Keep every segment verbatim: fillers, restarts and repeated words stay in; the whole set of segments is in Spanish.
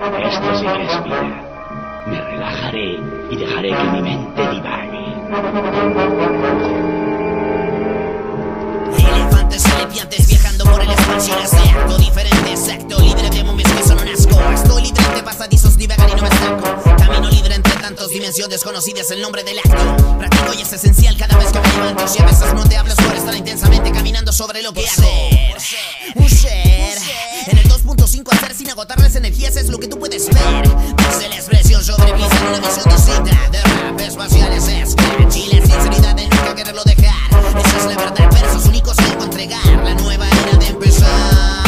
Esto sí que es vida. Me relajaré y dejaré que mi mente divague. Elefantes serpientes viajando por el espacio desierto. Diferente secto, libre de momias que son un asco. Estoy libre de pasadizos, divagar y no me estanco. Camino libre entre tantos, dimensión desconocida es el nombre del acto. Practico y es esencial cada vez que me levanto. Si a veces no te hablas por estar intensamente caminando sobre lo que hacer. Un ser en el dos punto cinco hacer sin agotar las energías es lo que tú puedes ver. Desde la expresión sobrevisa en una visión distinta de rap espaciales es Chile, sinceridad de nunca quererlo dejar. Esa es la verdad, versos únicos que debo entregar. La nueva era de empezar.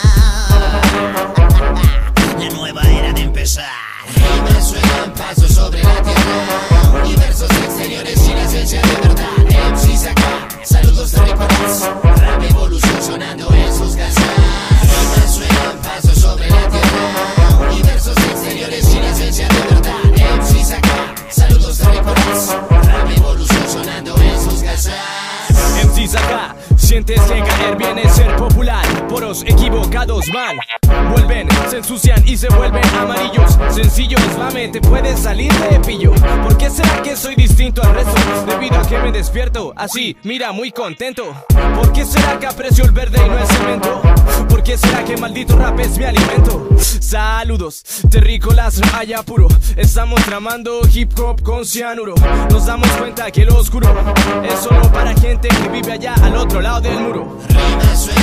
La nueva era de empezar. Rimas suenan pasos sobre la tierra. Universos exteriores y la esencia de verdad. M Cs acá, saludos terrícolas. Rap evolución sonando en sus casas. Rimas suenan pasos sobre la tierra. Universos exteriores y la esencia de verdad. M Cs acá, saludos terrícolas. Rap evolución sonando en sus casas. M Cs acá, sientes que caer viene ser popular. Poros equivocados van, vuelven, se ensucian y se vuelven amarillos. Sencillo es mame, te puedes salir de pillo. ¿Por qué será que soy distinto al resto? Debido a que me despierto así, mira, muy contento. ¿Por qué será que aprecio el verde y no el cemento? ¿Por qué será que maldito rap es mi alimento? Saludos, terrícolas, haya puro. Estamos tramando hip hop con cianuro. Nos damos cuenta que lo oscuro es solo para gente que vive allá al otro lado del muro. Rimas